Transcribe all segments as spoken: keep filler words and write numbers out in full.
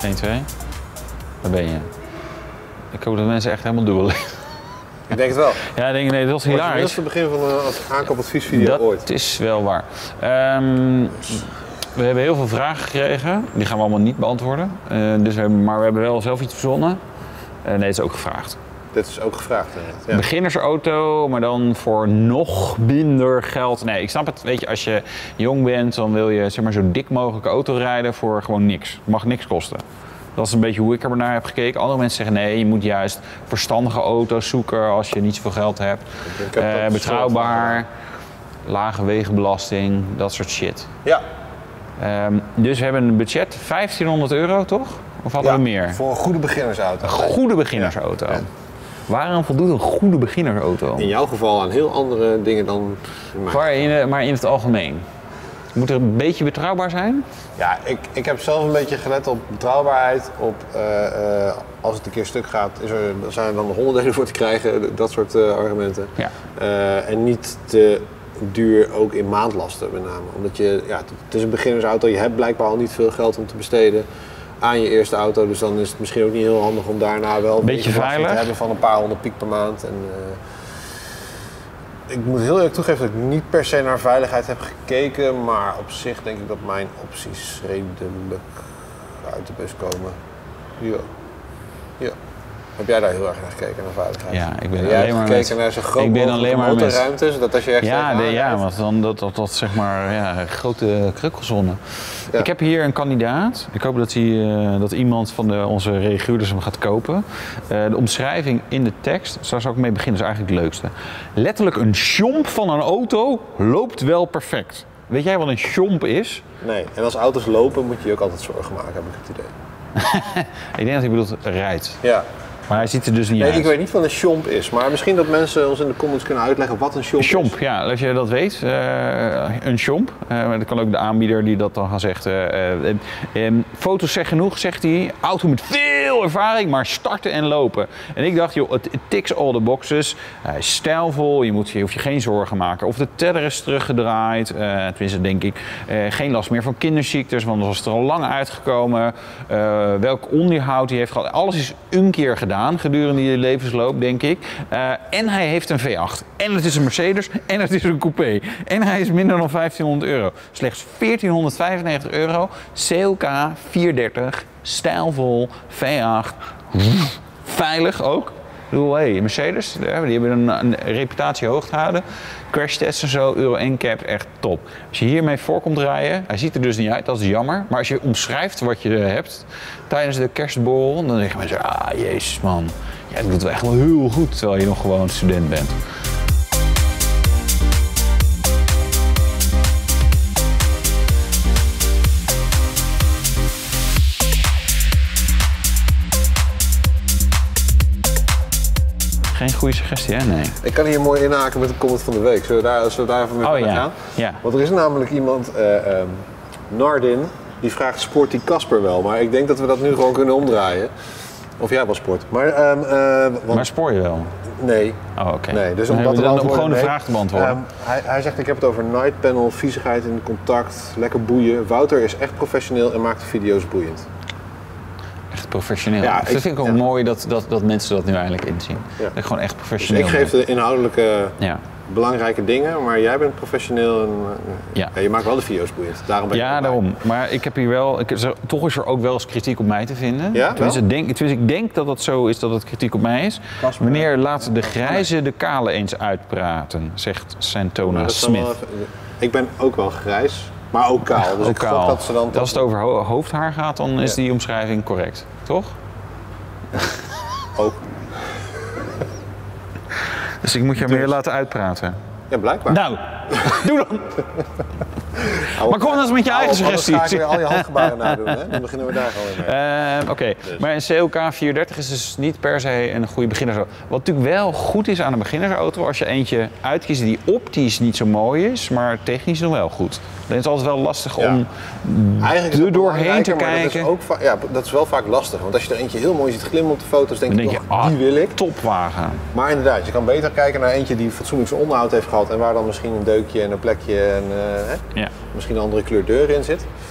één, twee. Daar ben je. Ik hoop dat mensen echt helemaal dubbel liggen. Ik denk het wel. Ja, ik denk, nee, dat was hilarisch. Dat is het begin van een aankoopadviesvideo dat ooit. Dat is wel waar. Um, we hebben heel veel vragen gekregen. Die gaan we allemaal niet beantwoorden. Uh, dus we hebben, maar we hebben wel zelf iets verzonnen. Uh, nee, het is ook gevraagd. Dit is ook gevraagd. Ja. Beginnersauto, maar dan voor nog minder geld. Nee, ik snap het. Weet je, als je jong bent, dan wil je zeg maar, zo dik mogelijke auto rijden voor gewoon niks. Het mag niks kosten. Dat is een beetje hoe ik er naar heb gekeken. Andere mensen zeggen nee, je moet juist verstandige auto's zoeken als je niet zoveel geld hebt. Uh, betrouwbaar, lage wegenbelasting, dat soort shit. Ja. Um, dus we hebben een budget vijftienhonderd euro, toch? Of hadden ja, we meer? Voor een goede beginnersauto. Een goede beginnersauto. Ja. Waarom voldoet een goede beginnersauto? In jouw geval aan heel andere dingen dan in mijn maar, in, maar in het algemeen. Moet er een beetje betrouwbaar zijn? Ja, ik, ik heb zelf een beetje gelet op betrouwbaarheid. Op uh, uh, als het een keer stuk gaat, is er, zijn er dan honderdelen voor te krijgen. Dat soort uh, argumenten. Ja. Uh, en niet te duur ook in maandlasten met name. Omdat je, ja, het is een beginnersauto. Je hebt blijkbaar al niet veel geld om te besteden aan je eerste auto. Dus dan is het misschien ook niet heel handig om daarna wel een beetje veilig te hebben van een paar honderd piek per maand. En, uh, ik moet heel eerlijk toegeven dat ik niet per se naar veiligheid heb gekeken, maar op zich denk ik dat mijn opties redelijk uit de bus komen. Ja. Ja. Heb jij daar heel erg naar gekeken, naar veiligheid? Ja, ik ben en jij alleen maar gekeken met, naar zo'n groot ik ben alleen maar motorruimtes, met, dat als je echt ja, de, ja, rijdt. want dan dat, dat, dat zeg maar ja, grote krukkelzone. Ja. Ik heb hier een kandidaat. Ik hoop dat, hij, uh, dat iemand van de, onze reaguurders hem gaat kopen. Uh, de omschrijving in de tekst, daar zou ik mee beginnen, is eigenlijk het leukste. Letterlijk een sjomp van een auto loopt wel perfect. Weet jij wat een sjomp is? Nee, en als auto's lopen moet je je ook altijd zorgen maken, heb ik het idee. Ik denk dat hij bedoelt rijdt. Ja. Maar hij ziet er dus niet nee, uit. Ik weet niet wat een sjomp is, maar misschien dat mensen ons in de comments kunnen uitleggen wat een sjomp is. Sjomp, ja, als je dat weet. Uh, een sjomp. Uh, dat kan ook de aanbieder die dat dan gaan zeggen. Uh, uh, uh, foto's zeggen genoeg, zegt hij. Auto met veel ervaring, maar starten en lopen. En ik dacht, joh, het ticks all the boxes. Hij is stijlvol, je, moet, je hoeft je geen zorgen maken. Of de teller is teruggedraaid. Uh, tenminste, denk ik. Uh, geen last meer van kinderziektes, want dat was er al lang uitgekomen. Uh, welk onderhoud hij heeft gehad. Alles is een keer gedaan. Gedurende je levensloop, denk ik. Uh, en hij heeft een V acht. En het is een Mercedes. En het is een coupé. En hij is minder dan vijftienhonderd euro. Slechts veertienhonderdvijfennegentig euro. C L K vierhonderddertig. Stijlvol. V acht. Veilig ook. Ik bedoel, hey, Mercedes, die hebben een, een reputatie hoog te houden. Crashtests en zo, Euro N C A P, echt top. Als je hiermee voor komt rijden, hij ziet er dus niet uit, dat is jammer. Maar als je omschrijft wat je hebt tijdens de kerstborrel, dan zeggen mensen, ah jezus man, jij doet het wel echt wel heel goed terwijl je nog gewoon student bent. Geen goede suggestie, hè? Nee. Ik kan hier mooi inhaken met de comment van de week. Zullen we daar, zullen we daar even mee oh, verder ja. gaan? Ja. Want er is namelijk iemand, uh, um, Nardin, die vraagt, sport die Casper wel? Maar ik denk dat we dat nu gewoon kunnen omdraaien. Of jij wel sport. Maar, um, uh, want... maar spoor je wel? Nee. Oh, oké. Okay. Nee, dus om, dan dat te dan om gewoon de nee. vraag te beantwoorden. Um, hij, hij zegt, ik heb het over night panel, viezigheid in contact, lekker boeien. Wouter is echt professioneel en maakt de video's boeiend. Echt professioneel. Ja, dat ik, vind ik ook ja. mooi dat, dat, dat mensen dat nu eindelijk inzien. Ja. Dat ik gewoon echt professioneel dus ik geef de inhoudelijke ja. belangrijke dingen, maar jij bent professioneel en uh, ja. Ja, je maakt wel de video's boeiend. Daarom ben ja, daarom. Maar ik heb hier wel, ik, toch is er ook wel eens kritiek op mij te vinden. Ja? Tenminste, denk, tenminste, ik denk dat het zo is dat het kritiek op mij is. Kasper. Wanneer laat de grijze de kale eens uitpraten, zegt Santona Smith. Even, ik ben ook wel grijs, maar ook kaal. Dus ook ik kaal. gok dat ze dan Als het over ho hoofdhaar gaat, dan is ja. die omschrijving correct, toch? Ook. Dus ik moet je dus. meer laten uitpraten. Ja, blijkbaar. Nou, doe dan! Maar kom dan eens met je eigen suggesties. Dan ga ik weer al je handgebaren nadoen, hè? Dan beginnen we daar gewoon mee. Uh, Oké, okay. dus. Maar een C L K vierhonderddertig is dus niet per se een goede beginnersauto. Wat natuurlijk wel goed is aan een beginnersauto, als je eentje uitkiest die optisch niet zo mooi is, maar technisch nog wel goed. Dan is het altijd wel lastig ja. om er doorheen te kijken. Dat is, ook ja, dat is wel vaak lastig, want als je er eentje heel mooi ziet glimmen op de foto's, denk, denk je, oh, ah, die wil ik. Topwagen. Maar inderdaad, je kan beter kijken naar eentje die fatsoenlijk zijn onderhoud heeft gehad en waar dan misschien een deukje en een plekje en uh, hè, ja. misschien een andere kleur deur in zit.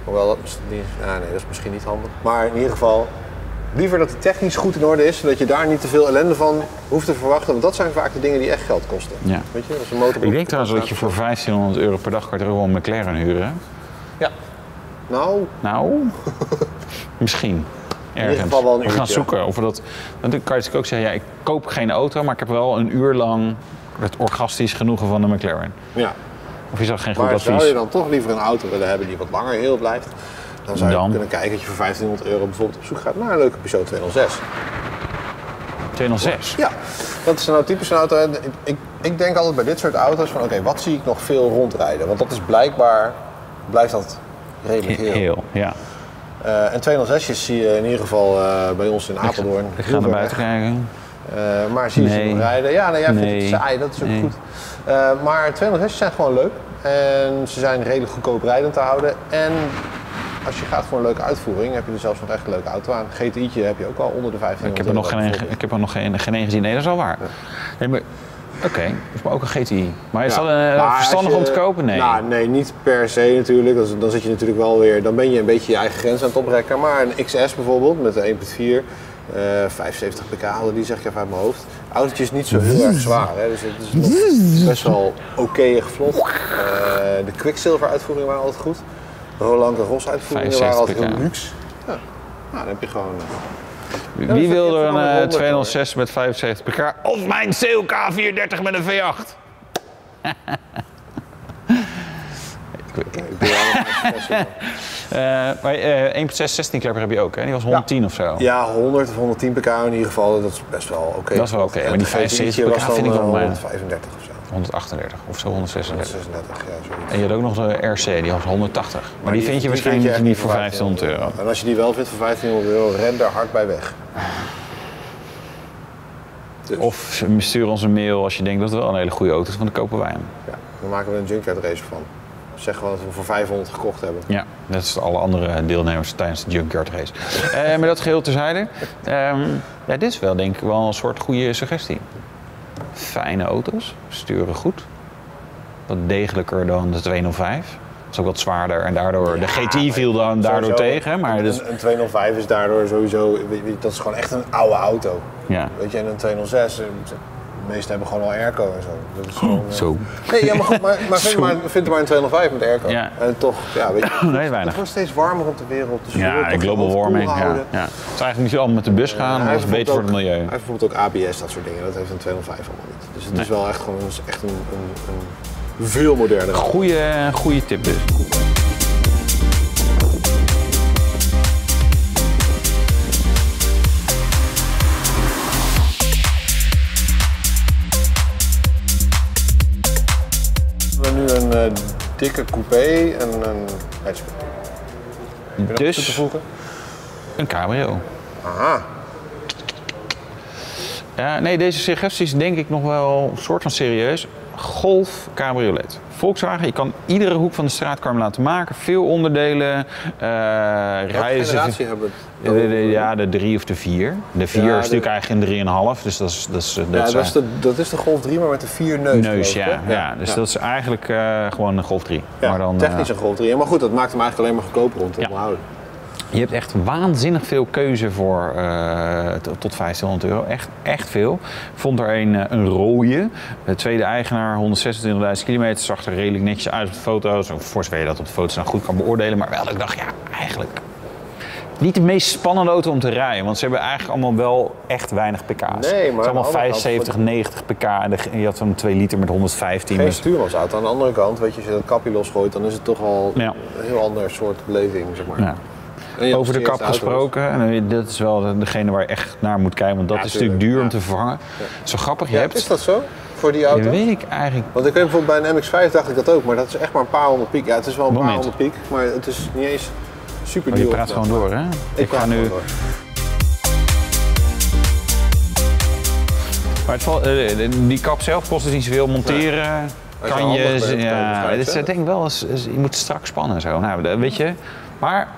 Hoewel, dat, is niet, ah, nee, dat is misschien niet handig. Maar in ieder geval, liever dat het technisch goed in orde is, zodat je daar niet te veel ellende van hoeft te verwachten. Want dat zijn vaak de dingen die echt geld kosten. Ja. Weet je, als een motor Ik denk trouwens dat je voor vijftienhonderd euro per dag kan je er wel een McLaren huren. Ja. Nou. Nou, misschien. In ieder geval wel een uurtje. We gaan zoeken of we dat. Want dan kan je natuurlijk ook zeggen, ja, ik koop geen auto, maar ik heb wel een uur lang het orgastisch genoegen van de McLaren. Ja. Of is dat geen goed maar advies? zou je dan toch liever een auto willen hebben die wat langer heel blijft? Dan zou je Dan? kunnen kijken dat je voor vijftienhonderd euro bijvoorbeeld op zoek gaat naar een leuke Peugeot tweehonderdzes. tweehonderdzes? Ja, dat is nou typisch een auto. Ik, ik, ik denk altijd bij dit soort auto's van oké, okay, wat zie ik nog veel rondrijden? Want dat is blijkbaar, blijft dat redelijk heel. Heel, ja. Uh, en tweehonderdzesjes zie je in ieder geval uh, bij ons in Apeldoorn. Ik ga, ik ga naar buiten kijken. Uh, maar zie je nee. ze nog rijden? Ja, nee, jij nee. vindt het saai, dat is ook nee. goed. Uh, maar tweehonderdzesjes zijn gewoon leuk. En ze zijn redelijk goedkoop rijdend te houden. En als je gaat voor een leuke uitvoering, heb je er zelfs nog echt een leuke auto aan. G T I'tje heb je ook al onder de vijftienhonderd Ik heb er nog euro. geen, ik heb er nog geen, geen één gezien. Nee, dat is al waar. Ja. Nee, maar oké, okay. is maar ook een G T I. Maar is Ja. dat een Maar verstandig je, om te kopen? Nee. Nou, nee, niet per se natuurlijk. Dan, dan zit je natuurlijk wel weer, dan ben je een beetje je eigen grens aan het oprekken. Maar een X S bijvoorbeeld met een één komma vier, uh, vijfenzeventig pk, die zeg ik even uit mijn hoofd. Autootje is niet zo heel erg zwaar, hè? Dus het is nog best wel oké vlot. Uh, de Quicksilver uitvoeringen waren altijd goed. De Roland Garros uitvoeringen waren altijd heel luxe. Ja. Nou, dan heb je gewoon... Uh, Wie ja, wil er een uh, honderd, tweehonderdzes met vijfenzeventig pk of mijn C L K vierhonderddertig met een V acht? Ik ben wel Uh, maar uh, één komma zes zestien klepper heb je ook, hè? Die was honderdtien ja. of zo. Ja, honderd of honderdtien pk in ieder geval, dat is best wel oké. Okay. Dat is wel oké, okay. Maar die vijfenzeventig pk vind ik wel honderdvijfendertig of zo. honderdachtendertig of zo, honderdzesendertig. honderdzesendertig, ja, zoiets. En je had ook nog de R C, die was honderdtachtig. Maar, maar die, die vind je die waarschijnlijk vind je niet voor vijftienhonderd euro. En als je die wel vindt voor vijftienhonderd euro, ren daar hard bij weg. Dus. Of stuur ons een mail als je denkt dat het wel een hele goede auto is, want dan kopen wij hem. Ja, dan maken we een junkyard race van. Zeg gewoon dat we voor vijfhonderd gekocht hebben. Ja, net als alle andere deelnemers tijdens de junkyard race. uh, met dat geheel terzijde. Um, ja, dit is wel denk ik wel een soort goede suggestie. Fijne auto's, sturen goed. Wat degelijker dan de tweehonderdvijf. Dat is ook wat zwaarder en daardoor, ja, de G T I viel dan daardoor tegen. Maar dus... een, een tweehonderdvijf is daardoor sowieso, dat is gewoon echt een oude auto. Ja. Weet je, en een tweehonderdzes, de meesten hebben gewoon al airco en zo. Dat is gewoon, zo. Nee, ja, maar goed, maar, maar vind, maar, vind er maar een tweehonderdvijf met airco. Ja. En toch, ja, weet je, nee, weinig. het wordt steeds warmer op de wereld. Dus ja, de global warming. Ja, ja. Het is eigenlijk moet je allemaal met de bus gaan, uh, dat is beter voor het milieu. Hij heeft bijvoorbeeld ook A B S, dat soort dingen. Dat heeft een tweehonderdvijf allemaal niet. Dus het nee. is wel echt gewoon een, echt een, een, een veel modernere. Goeie, goeie tip dus. Nu een uh, dikke coupé en een hatchback. Heb je nog dus toe te voegen? Een cabrio. Aha. Ja, nee, deze suggestie is denk ik nog wel een soort van serieus. Golf cabriolet. Volkswagen, je kan iedere hoek van de straat kan hem laten maken. Veel onderdelen. Uh, Welke reizen. generatie hebben we? De, de, de, ja, de drie of de vier. De vier ja, is de... natuurlijk eigenlijk een drieënhalf. Dus dat is, dat is, dat ja, is, dat, is de, dat is de Golf drie, maar met de vier neus. Neus, ja, ja, ja. Dus ja. dat is eigenlijk uh, gewoon een Golf drie. Ja, maar dan, technisch uh, een Golf drie. Maar goed, dat maakt hem eigenlijk alleen maar goedkoper om te ja. onderhouden. Je hebt echt waanzinnig veel keuze voor uh, tot vijftienhonderd euro. Echt, echt veel. Ik vond er een, een rode. De tweede eigenaar, honderdzesentwintigduizend kilometer. Zag er redelijk netjes uit op de foto's. Voor zover je dat op de foto's nou goed kan beoordelen. Maar wel dat ik dacht, ja, eigenlijk niet de meest spannende auto om te rijden. Want ze hebben eigenlijk allemaal wel echt weinig pk's. Nee, maar het is allemaal vijfenzeventig, negentig pk. En de, je had zo'n twee liter met honderdvijftien. Geen stuurmansauto. Aan de andere kant, weet je, als je dat kapje losgooit, dan is het toch al ja. een heel ander soort beleving, zeg maar. Ja. Over de kap gesproken, en dat is wel degene waar je echt naar moet kijken, want dat ja, is natuurlijk duur ja. om te vervangen. Ja. Zo grappig, je ja, hebt... Is dat zo, voor die auto? Dat weet ik eigenlijk... Want ik weet bijvoorbeeld bij een M X vijf dacht ik dat ook, maar dat is echt maar een paar honderd piek. Ja, het is wel een Moment. paar honderd piek, maar het is niet eens super duur. Oh, je praat gewoon door, hè? Ik, ik ga nu... Door. Maar het valt, die kap zelf kost dus niet zoveel monteren. Ja. Kan je... Handig, ja, het is, ik denk wel, je moet strak spannen zo. Nou, weet je... Maar...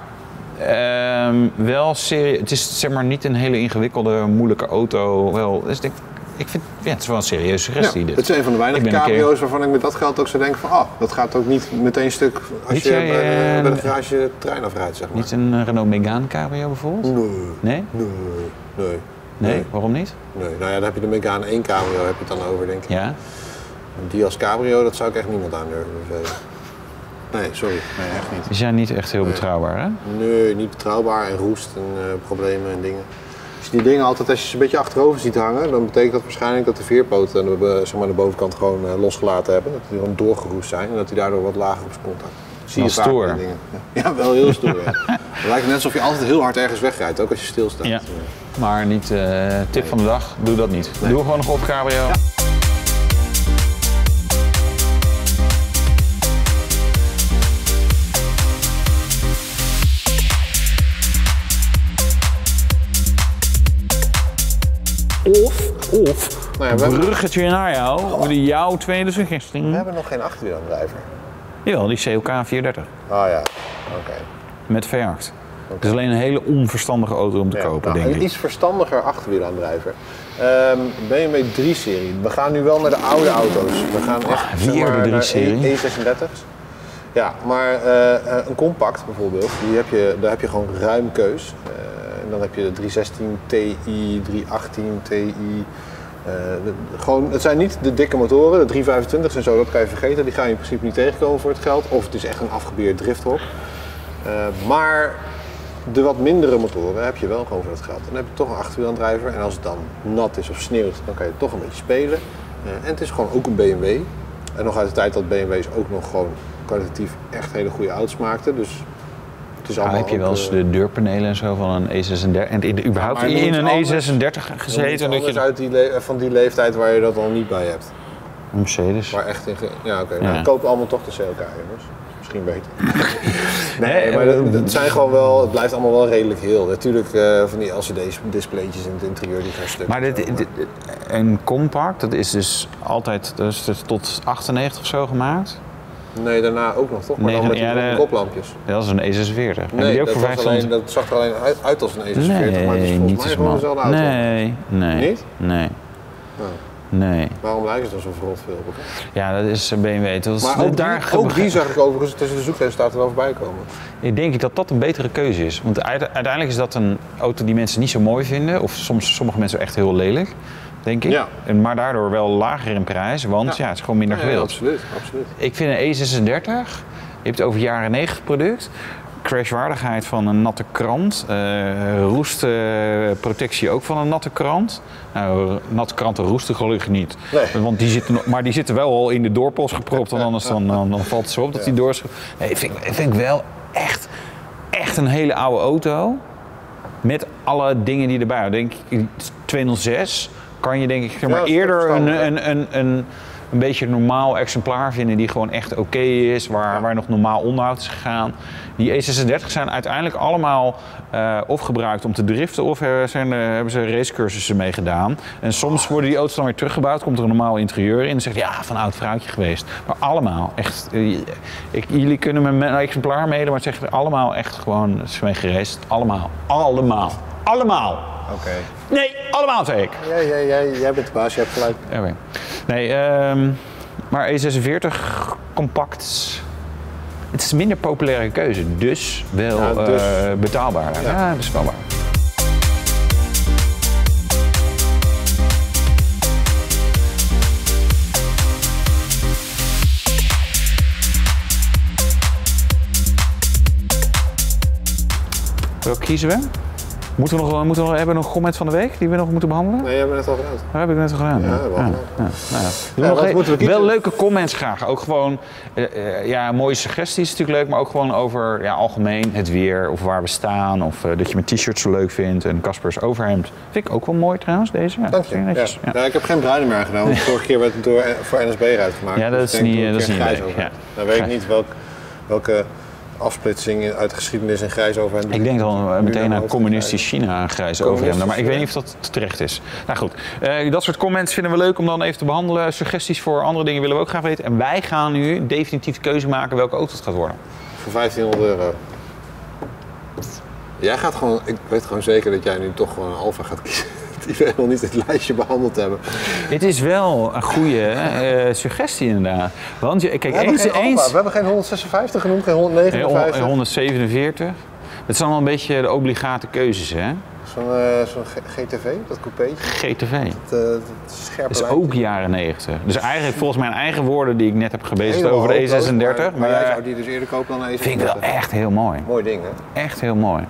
Um, wel serieus, het is zeg maar niet een hele ingewikkelde, moeilijke auto. Wel, dus denk, ik vind, ja, het is wel een serieuze suggestie. Ja, dit. het is een van de weinige Ik ben een cabrio's keer- waarvan ik met dat geld ook zou denken van, ah, dat gaat ook niet meteen stuk als Niet je jij, bij, de, eh, bij de garage de trein afrijdt, zeg maar. Niet een eh, Renault Megane cabrio bijvoorbeeld? Nee, Nee? nee, nee. Nee? Waarom niet? Nee, nou ja, dan heb je de Megane één cabrio, heb je het dan over, denk ik. Ja? Die als cabrio, dat zou ik echt niemand aandurven. Dus, eh, nee, sorry. Nee, echt niet. Die zijn niet echt heel Nee. betrouwbaar, hè? Nee, niet betrouwbaar en roest en uh, problemen en dingen. Als je die dingen altijd, als je ze een beetje achterover ziet hangen, dan betekent dat waarschijnlijk dat de veerpoten aan de, zeg maar, de bovenkant gewoon uh, losgelaten hebben. Dat die gewoon doorgeroest zijn en dat die daardoor wat lager op zijn contact. Zie je Wel vaak stoer. bij dingen. Ja. Ja, wel heel stoer. Ja. Het lijkt net alsof je altijd heel hard ergens wegrijdt, ook als je stilstaat. Ja. Maar niet, uh, tip van de dag, doe dat niet. Nee. Doe gewoon nog op cabrio. Ja. Of, of, Nou ja, we hebben- bruggetje naar jou, oh. jouw tweede suggestie. We hebben nog geen achterwielaandrijver. Jawel, die C L K vierhonderdertig Oh ja, oké. met V acht. Het is alleen een hele onverstandige auto om te Ja, kopen, nou, denk een ik. iets verstandiger achterwielaandrijver. Um, B M W drie serie. We gaan nu wel naar de oude auto's. We gaan echt Ah, weer zeg maar, de drie naar serie. E zesendertig's. Ja, maar uh, een compact bijvoorbeeld, die heb je, daar heb je gewoon ruim keus. Uh, en dan heb je de driehonderdzestien Ti, driehonderdachttien Ti. Uh, de, gewoon, het zijn niet de dikke motoren, de driehonderdvijfentwintig's en zo, dat kan je vergeten. Die ga je in principe niet tegenkomen voor het geld. Of het is echt een afgebeerd drifthok. Uh, maar de wat mindere motoren heb je wel gewoon voor dat geld. Dan heb je toch een achterwielaandrijver en als het dan nat is of sneeuwt, dan kan je toch een beetje spelen. Uh, en het is gewoon ook een B M W. En nog uit de tijd dat B M W's ook nog gewoon kwalitatief echt hele goede auto's maakten. Dus het is Ah, allemaal heb je ook, wel eens uh, de deurpanelen en zo van een E zesendertig en in, überhaupt maar in noem een het E anders. zesendertig gezeten? Dat dat je uit die le- van die leeftijd waar je dat al niet bij hebt. een Mercedes. Waar echt in ge- ja, oké. Okay. Ja. Nou, koop allemaal toch de C L K, jongens. Misschien beter. nee, Nee, maar eh, het, het zijn gewoon wel, het blijft allemaal wel redelijk heel. Natuurlijk uh, van die L C D-displaytjes in het interieur die gaan stuk. Maar dit, zo, dit, een compact, dat is dus altijd dat is dus tot achtennegentig of zo gemaakt. Nee, daarna ook nog toch? Maar Nee, dan met ja, die de- koplampjes. Dat is een E zesenveertig. En Nee, die ook dat, voor was alleen, vijfhonderd. dat zag er alleen uit, uit als een E zesenveertig, maar het is Nee, volgens niet mij eens gewoon man. dezelfde auto. Nee, nee. Niet? Nee. Nou, Nee. waarom lijken ze dan zo verrot veel op elkaar? Ja, dat is B M W. Dat is, Maar ook, daar die, ook die zag ik overigens tussen de zoekresultaten wel voorbij komen. Ik denk dat dat een betere keuze is. Want uite- uiteindelijk is dat een auto die mensen niet zo mooi vinden. Of soms sommige mensen echt heel lelijk, denk ik. Ja. En maar daardoor wel lager in prijs, want ja, Ja. het is gewoon minder Ja, ja, gewild. absoluut, absoluut. Ik vind een E zesendertig, je hebt het over jaren negentig product. Crashwaardigheid van een natte krant. Uh, roestprotectie ook van een natte krant. Nou, natte kranten roesten gelukkig niet. Nee. Want die zitten, nog- maar die zitten wel al in de doorpost gepropt. Want anders dan, dan, dan valt het zo op dat die doors... Nee, vind, ik- vind ik wel echt, echt een hele oude auto. Met alle dingen die erbij houden. Denk ik, tweehonderdzes kan je denk ik zeg maar, Ja, dat is eerder een, verstandig, hè? een, een, een, een beetje een normaal exemplaar vinden die gewoon echt oké is, waar, Ja. waar nog normaal onderhoud is gegaan. Die E zesendertig zijn uiteindelijk allemaal uh, of gebruikt om te driften of uh, zijn, uh, hebben ze racecursussen mee gedaan. En soms worden die auto's dan weer teruggebouwd, komt er een normaal interieur in en zegt ja, van een oud vrouwtje geweest. Maar allemaal, echt, uh, ik, jullie kunnen me met een exemplaar mede, maar het zegt allemaal echt gewoon, het is mee geraced. Allemaal, allemaal, allemaal. Oké. Okay. Nee, allemaal zei ik. Ja, ja, ja, jij bent de baas, je hebt gelijk. Okay. Nee, um, maar E zesenveertig compact. Het is een minder populaire keuze, dus wel ja, dus. Uh, betaalbaarder. Ja, ja, dat is wel waar. Welke kiezen we? Moeten we nog, moeten we nog, hebben we nog een comment van de week die we nog moeten behandelen? Nee, hebben we net al gedaan. Dat heb ik net al gedaan. Ja, ja. wel. Ja, ja. Nou ja. We ja, nog moeten we wel leuke comments graag. Ook gewoon, uh, uh, ja, mooie suggesties is natuurlijk leuk, maar ook gewoon over ja, algemeen het weer of waar we staan. Of uh, dat je mijn t-shirt zo leuk vindt en Caspers overhemd. Vind ik ook wel mooi trouwens, deze. Ja, dank je. Ja. Ja. Ja, ik heb geen bruine meer gedaan, want vorige keer werd het door, voor N S B eruit gemaakt. Ja, dat dus is niet, niet, dat is niet leuk. Ja. Dan weet ik niet welk, welke afsplitsing uit de geschiedenis in grijs overhemd. Ik denk dan meteen aan communistisch China een grijs overhemd, maar ik weet niet of dat terecht is. Nou goed, uh, dat soort comments vinden we leuk om dan even te behandelen. Suggesties voor andere dingen willen we ook graag weten. En wij gaan nu definitief de keuze maken welke auto het gaat worden. Voor vijftienhonderd euro. Jij gaat gewoon, ik weet gewoon zeker dat jij nu toch gewoon een Alfa gaat kiezen. die we helemaal niet het lijstje behandeld hebben. Het is wel een goede uh, suggestie inderdaad. Want je, kijk, we, eens, hebben eens, we hebben geen honderdzesenvijftig genoemd, geen honderdnegenenvijftig. honderdzevenenveertig. Het zijn al een beetje de obligate keuzes, hè? Zo'n uh, zo G T V, dat coupeetje. G T V. Dat, uh, dat scherpe dat is lijntje. ook jaren negentig. Dus eigenlijk volgens mijn eigen woorden die ik net heb gebezigd over de E zesendertig. Maar, maar, maar jij zou die dus eerder kopen dan een E zesendertig. Vind ik wel echt heel mooi. Mooi ding, hè? Echt heel mooi.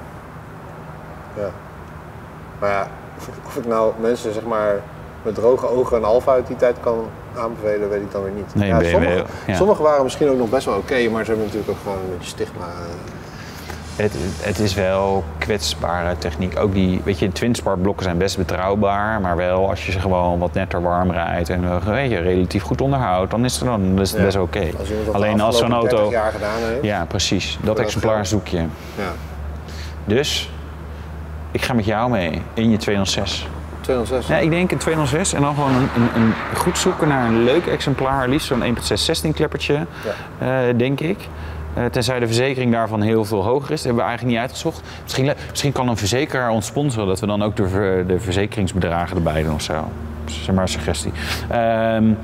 Ja. Maar ja, of, of ik nou mensen zeg maar met droge ogen een Alfa uit die tijd kan aanbevelen, weet ik dan weer niet. Nee, ja, B M W, sommige, ja. sommige waren misschien ook nog best wel oké, okay, maar ze hebben natuurlijk ook gewoon een beetje stigma. Het, het is wel kwetsbare techniek. Ook die, weet je, twin-spark blokken zijn best betrouwbaar, maar wel als je ze gewoon wat netter warm rijdt en weet je, relatief goed onderhoudt, dan is het, dan, dan is het ja. best oké. Okay. Alleen als zo'n auto. dertig jaar gedaan heeft. Ja, precies. Dat exemplaar zoek je. Ja. Dus ik ga met jou mee in je tweehonderdzes. tweehonderdzes? Ja, ik denk een tweehonderdzes en dan gewoon een, een, een goed zoeken naar een leuk exemplaar, liefst zo'n één komma zes zestien kleppertje, ja. uh, denk ik. Uh, tenzij de verzekering daarvan heel veel hoger is. Dat hebben we eigenlijk niet uitgezocht. Misschien, misschien kan een verzekeraar ons sponsoren dat we dan ook de, ver, de verzekeringsbedragen erbij doen of zo. Zeg maar een suggestie. Um,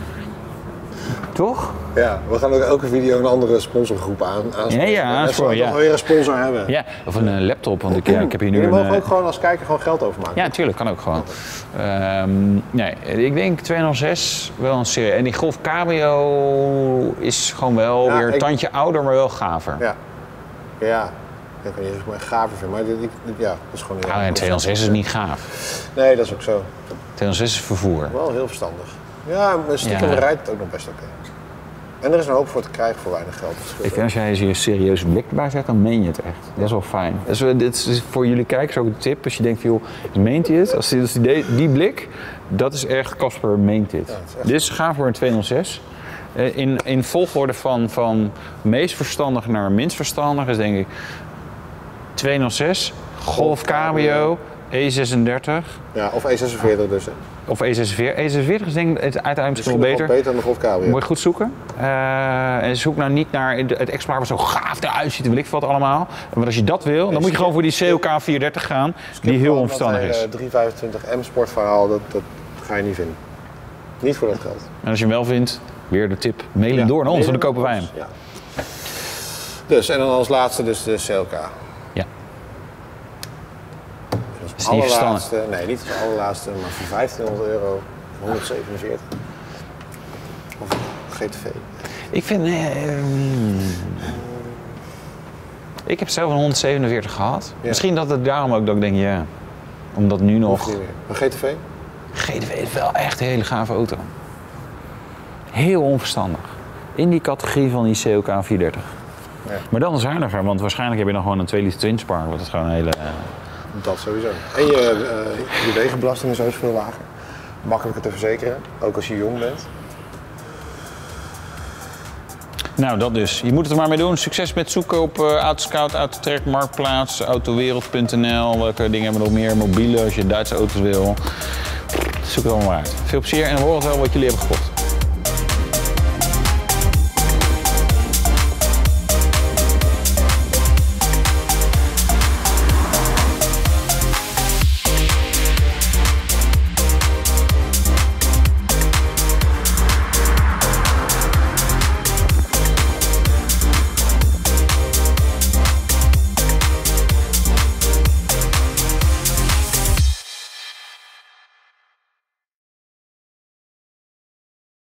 toch? Ja, we gaan ook elke video een andere sponsorgroep aan, aanspreken. Ja, ja, aanspreken. Ja. weer een sponsor hebben. Ja, of een uh, laptop, want ik, ja, ik heb hier nu Jullie een... mogen ook gewoon als kijker gewoon geld overmaken. Ja, tuurlijk, kan ook gewoon. Um, nee, ik denk tweehonderdzes wel een serie. En die Golf Cabrio is gewoon wel ja, weer een ik... tandje ouder, maar wel gaver. Ja, ja. Ik weet niet of ik me gaver vind, maar dit, dit, ja, dat is gewoon... Ja, en tweehonderdzes is niet gaaf. Nee, dat is ook zo. tweehonderdzes is vervoer. Wel heel verstandig. Ja, maar stiekem ja. rijdt het ook nog best oké. Okay. En er is een hoop voor te krijgen voor weinig geld. Ik vind als jij hier een serieuze blik erbij zet, dan meen je het echt. Dat is wel fijn. Dus, dit is voor jullie kijkers ook een tip. Als je denkt, joh, meent hij het? Als die, als die, die blik, dat is echt, Casper meent dit. Ja, dus ga voor een tweehonderdzes. In, in volgorde van, van meest verstandig naar minst verstandig is denk ik tweehonderdzes, Golf Cabrio, E zesendertig. Ja, of E zesenveertig dus. Hè. Of E zesenveertig. E zesenveertig is denk ik het uiteindelijk wel beter. beter dan de Golf Cabrio. Moet je goed zoeken. Uh, en zoek nou niet naar het exemplaar wat zo gaaf eruit ziet, wil ik wat allemaal. Want als je dat wil, dan nee, moet je gewoon voor die C O K vierhonderdertig gaan, die heel onverstandig is. Het driehonderdvijfentwintig M sportverhaal, dat, dat ga je niet vinden. Niet voor dat geld. En als je hem wel vindt, weer de tip, mail hem ja, door naar ons, dan kopen wij hem. Ja. Dus, en dan als laatste dus de C L K. Ja. Dat is niet verstandig. Nee, niet het allerlaatste, maar voor vijftienhonderd euro, honderdzevenenveertig. Of G T V. Ik vind... Uh, um, ik heb zelf een honderdzevenenveertig gehad. Ja. Misschien dat het daarom ook dat ik denk, ja, omdat nu nog... Maar G T V? G T V is wel echt een hele gave auto. Heel onverstandig. In die categorie van die C O K vierhonderddertig. Ja. Maar dan zuiniger, want waarschijnlijk heb je nog gewoon een twee liter twin-spark, wat is gewoon een hele... Uh... Dat sowieso. En je, uh, je wegenbelasting is ook veel lager. Makkelijker te verzekeren, ook als je jong bent. Nou, dat dus. Je moet het er maar mee doen. Succes met zoeken op uh, Autoscout, Autotrack, Marktplaats, autowereld punt n l. Welke dingen hebben we nog meer? Mobiele, als je Duitse auto's wil. Zoek het allemaal maar uit. Veel plezier en we horen wel wat jullie hebben gekocht.